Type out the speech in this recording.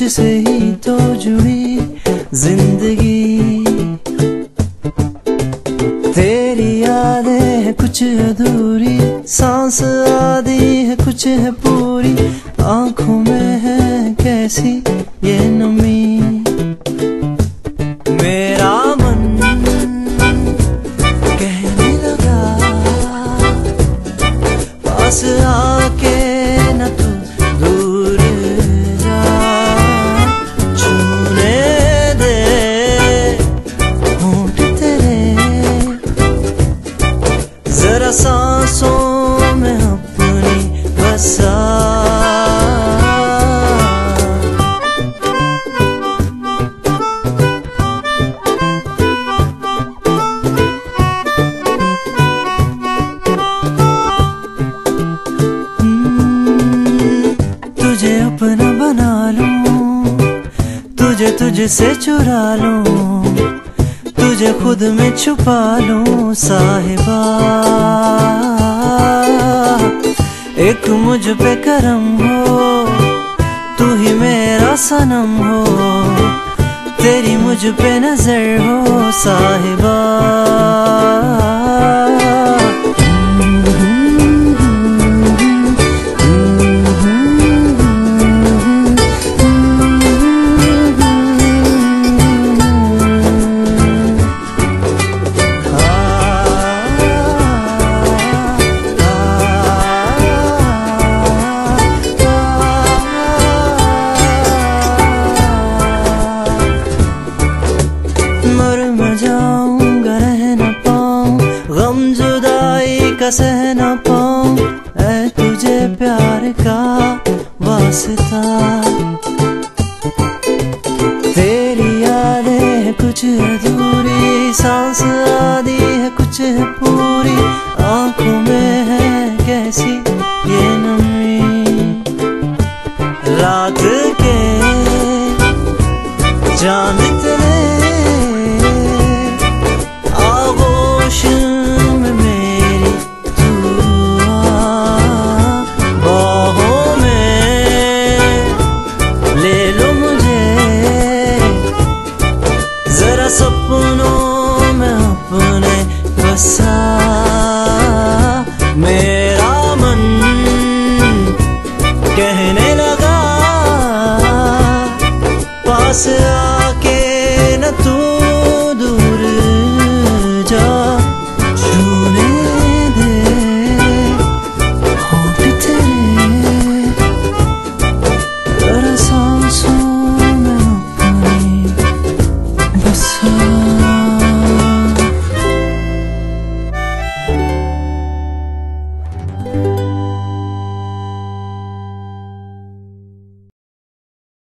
तुझसे ही तो जुड़ी जिंदगी। तेरी यादें है कुछ अधूरी, सांस आधी है कुछ है पूरी, आंखों में है कैसी ये नमी। मेरा मन कहने लगा पास आके न तू दूर जा, छूने दे होंठ तेरे जरा सांसों में अपनी बसा। तुझे अपना बना लूं, तुझे तुझसे चुरा लूं, तुझे खुद में छुपा लूं साहिबा। एक मुझ पे करम हो, तू ही मेरा सनम हो, तेरी मुझ पे नजर हो साहिबा। जाऊंगा रह न पाऊं, गम जुदाई का सह न पाऊं, ऐ तुझे प्यार का वास्ता। तेरी यादें है कुछ अधूरी, सांस आधी है कुछ है पूरी, आंखों में है कैसी ये नमी। रात के जान